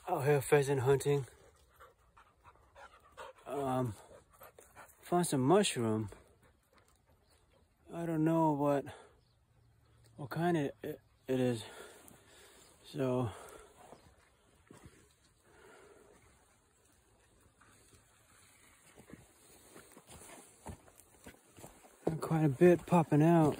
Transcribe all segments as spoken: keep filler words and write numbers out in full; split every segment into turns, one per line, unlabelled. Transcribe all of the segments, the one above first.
Out here pheasant hunting. Um, found some mushroom. I don't know what what kind it, it, it is. So quite a bit popping out.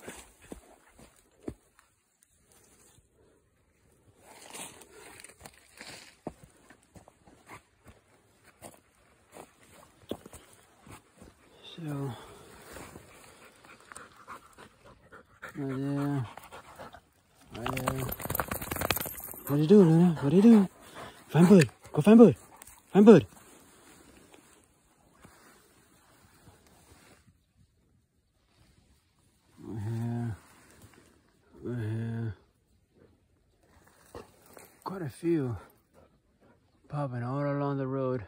So, right there, right there. What do you do, Luna? What do you do? Find bird. Go find bird. Find bird. Right here. Right here. Quite a few popping all along the road.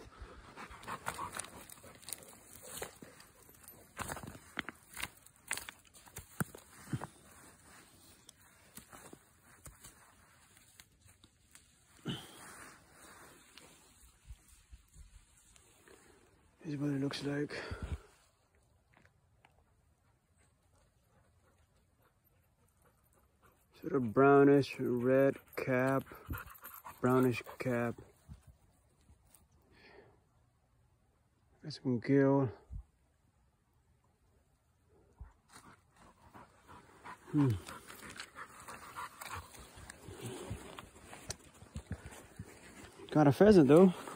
This is what it looks like. Sort of brownish red cap, brownish cap. Got some gill. Hmm. Got a pheasant though.